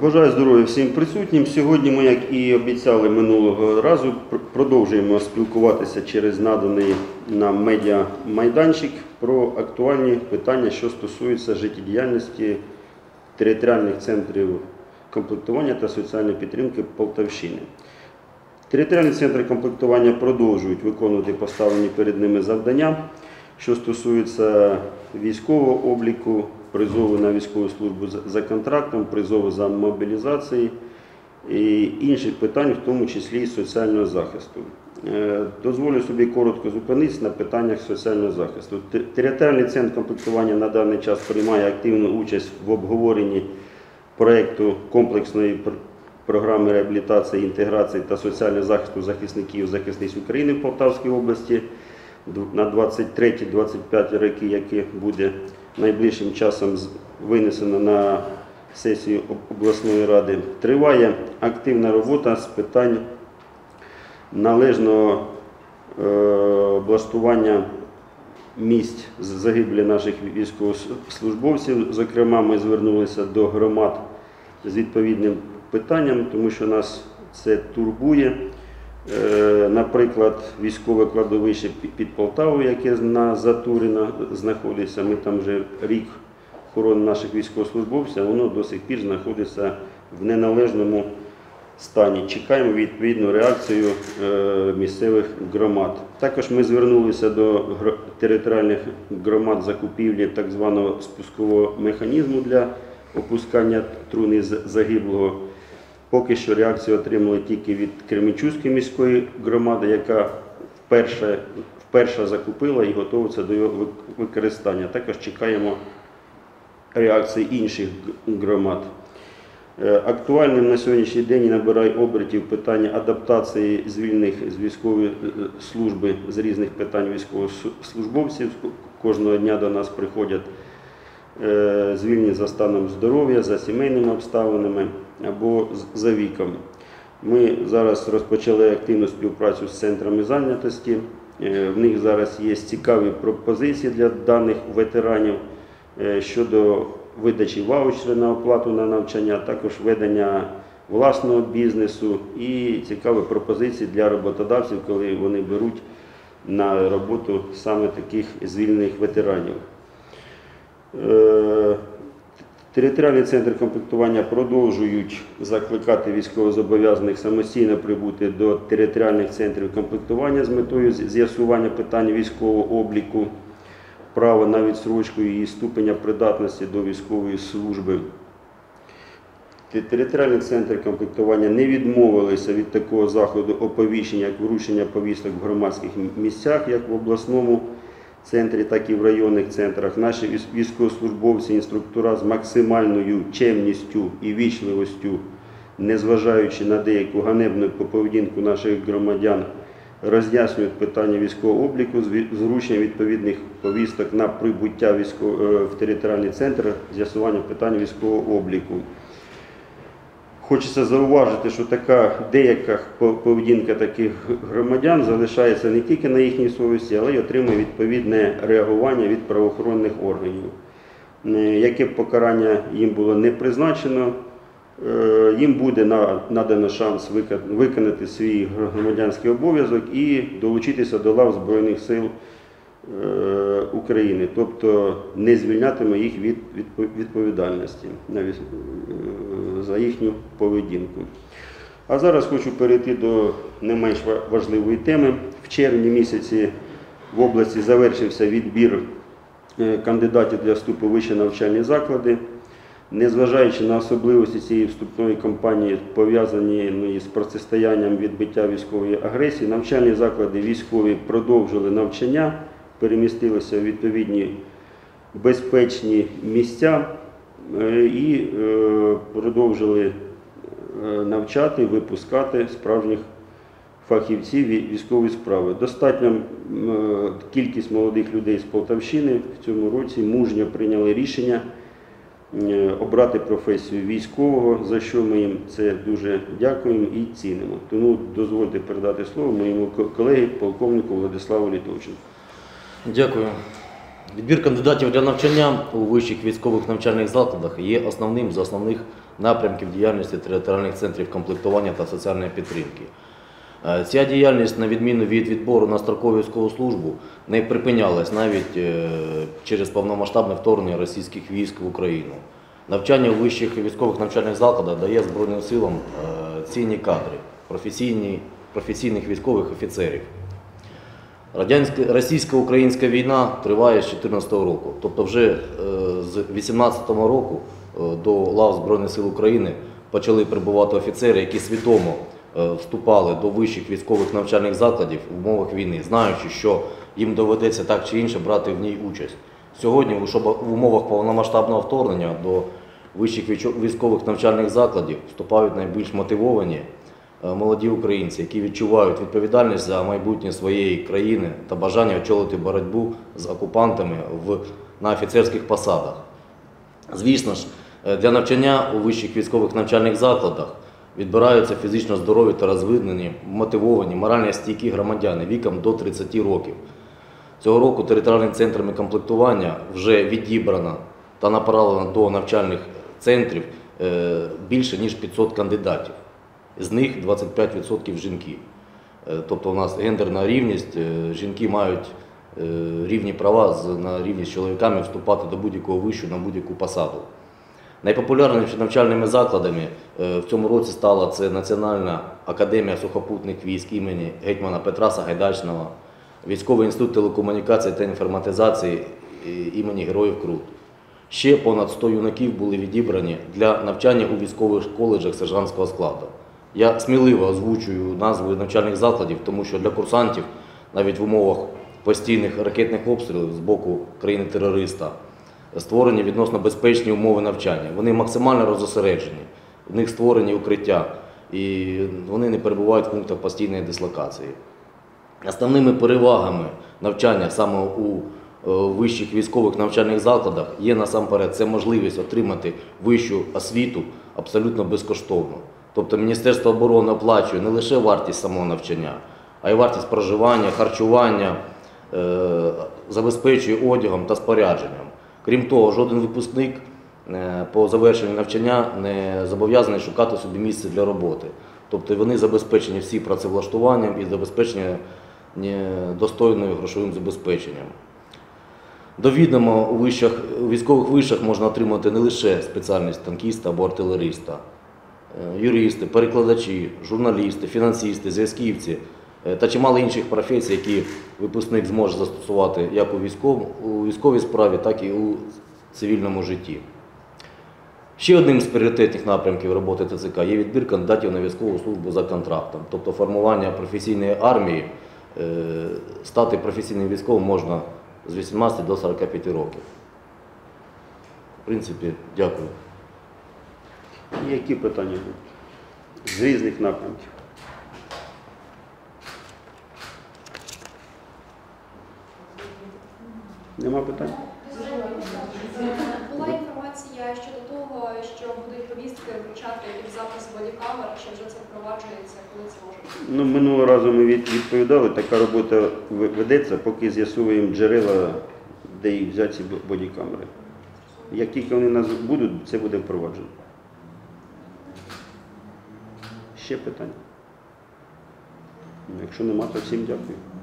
Бажаю здоров'я всім присутнім. Сьогодні ми, як і обіцяли минулого разу, продовжуємо спілкуватися через наданий нам медіа-майданчик про актуальні питання, що стосуються життєдіяльності територіальних центрів комплектування та соціальної підтримки Полтавщини. Територіальні центри комплектування продовжують виконувати поставлені перед ними завдання, що стосуються військового обліку, призову на військову службу за контрактом, призову за мобілізацією і інших питань, в тому числі і соціального захисту. Дозволю собі коротко зупинитися на питаннях соціального захисту. Територіальний центр комплектування на даний час приймає активну участь в обговоренні проєкту комплексної програми реабілітації, інтеграції та соціального захисту захисників і захисниць України в Полтавській області на 23-25 роки, яке буде найближчим часом винесено на сесію обласної ради. Триває активна робота з питань належного облаштування місць загибелі наших військовослужбовців. Зокрема, ми звернулися до громад з відповідним питанням, тому що нас це турбує. Наприклад, військове кладовище під Полтавою, яке на Затуріна знаходиться, ми там вже рік хоронимо наших військовослужбовців, а воно до сих пір знаходиться в неналежному стані. Чекаємо відповідну реакцію місцевих громад. Також ми звернулися до територіальних громад закупівлі так званого спускового механізму для опускання труни загиблого. Поки що реакцію отримали тільки від Кременчуцької міської громади, яка вперше закупила і готується до його використання. Також чекаємо реакції інших громад. Актуальним на сьогоднішній день набирає обертів питання адаптації звільнених з військової служби з різних питань військовослужбовців. Кожного дня до нас приходять звільнені за станом здоров'я, за сімейними обставинами або за віком. Ми зараз розпочали активну співпрацю з центрами зайнятості. В них зараз є цікаві пропозиції для даних ветеранів щодо видачі ваучерів на оплату на навчання, також ведення власного бізнесу і цікаві пропозиції для роботодавців, коли вони беруть на роботу саме таких звільнених ветеранів. Територіальні центри комплектування продовжують закликати військовозобов'язаних самостійно прибути до територіальних центрів комплектування з метою з'ясування питань військового обліку, право на відстрочку і ступеня придатності до військової служби. Територіальні центри комплектування не відмовилися від такого заходу оповіщення, як вручення повісток в громадських місцях, як в обласному центрі, так і в районних центрах. Наші військовослужбовці, інструктора з максимальною чемністю і вічливостю, незважаючи на деяку ганебну поведінку наших громадян, роз'яснюють питання військового обліку з врученням відповідних повісток на прибуття в територіальний центр, з'ясування питань військового обліку. Хочеться зауважити, що деяка поведінка таких громадян залишається не тільки на їхній совісті, але й отримує відповідне реагування від правоохоронних органів. Яке б покарання їм було не призначено, їм буде надано шанс виконати свій громадянський обов'язок і долучитися до лав Збройних сил України, тобто не звільнятиме їх від відповідальності за їхню поведінку. А зараз хочу перейти до не менш важливої теми. В червні місяці в області завершився відбір кандидатів для вступу в вищі навчальні заклади. Незважаючи на особливості цієї вступної кампанії, пов'язані з протистоянням відбиття військової агресії, навчальні заклади військові продовжили навчання, перемістилися в відповідні безпечні місця і продовжили навчати, випускати справжніх фахівців військової справи. Достатня кількість молодих людей з Полтавщини в цьому році мужньо прийняли рішення обрати професію військового, за що ми їм це дуже дякуємо і цінимо. Тому дозвольте передати слово моєму колегі, полковнику Владиславу Літовченку. Дякую. Відбір кандидатів для навчання у вищих військових навчальних закладах є основним з основних напрямків діяльності територіальних центрів комплектування та соціальної підтримки. Ця діяльність, на відміну від відбору на строкову військову службу, не припинялась навіть через повномасштабне вторгнення російських військ в Україну. Навчання у вищих військових навчальних закладах дає Збройним силам цінні кадри, професійних військових офіцерів. Російсько-українська війна триває з 2014 року, тобто вже з 2018 року до лав Збройних сил України почали прибувати офіцери, які свідомо вступали до вищих військових навчальних закладів в умовах війни, знаючи, що їм доведеться так чи інше брати в ній участь. Сьогодні в умовах повномасштабного вторгнення до вищих військових навчальних закладів вступають найбільш мотивовані молоді українці, які відчувають відповідальність за майбутнє своєї країни та бажання очолити боротьбу з окупантами на офіцерських посадах. Звісно ж, для навчання у вищих військових навчальних закладах відбираються фізично здорові та розвинені, мотивовані, морально стійкі громадяни віком до 30 років. Цього року територіальними центрами комплектування вже відібрано та направлено до навчальних центрів більше ніж 500 кандидатів. З них 25% жінки. Тобто у нас гендерна рівність, жінки мають рівні права на рівні з чоловіками вступати до будь-якого вишу на будь-яку посаду. Найпопулярнішими навчальними закладами в цьому році стала це Національна академія сухопутних військ імені гетьмана Петра Сагайдачного, Військовий інститут телекомунікації та інформатизації імені Героїв Крут. Ще понад 100 юнаків були відібрані для навчання у військових коледжах сержантського складу. Я сміливо озвучую назви навчальних закладів, тому що для курсантів навіть в умовах постійних ракетних обстрілів з боку країни-терориста створені відносно безпечні умови навчання. Вони максимально розосереджені, в них створені укриття і вони не перебувають в пунктах постійної дислокації. Основними перевагами навчання саме у вищих військових навчальних закладах є насамперед це можливість отримати вищу освіту абсолютно безкоштовно. Тобто Міністерство оборони оплачує не лише вартість самого навчання, а й вартість проживання, харчування, забезпечує одягом та спорядженням. Крім того, жоден випускник по завершенню навчання не зобов'язаний шукати собі місце для роботи. Тобто вони забезпечені всі працевлаштуванням і забезпечені достойною грошовим забезпеченням. До відома у військових вишах можна отримати не лише спеціальність танкіста або артилериста, юристи, перекладачі, журналісти, фінансисти, зв'язківці та чимало інших професій, які випускник зможе застосувати як у військовій справі, так і у цивільному житті. Ще одним з пріоритетних напрямків роботи ТЦК є відбір кандидатів на військову службу за контрактом, тобто формування професійної армії. Стати професійним військовим можна з 18 до 45 років. В принципі, дякую. Які питання будуть? З різних напрямків. Нема питань? Була інформація щодо того, що будуть повістки вручати під запис бодікамер, чи вже це впроваджується, коли це може бути? Ну, минулого разу ми відповідали, така робота ведеться, поки з'ясуємо джерела, де їх взяти ці бодікамери. Як тільки вони у нас будуть, це буде впроваджено. Ще питання? Якщо нема, то всім дякую.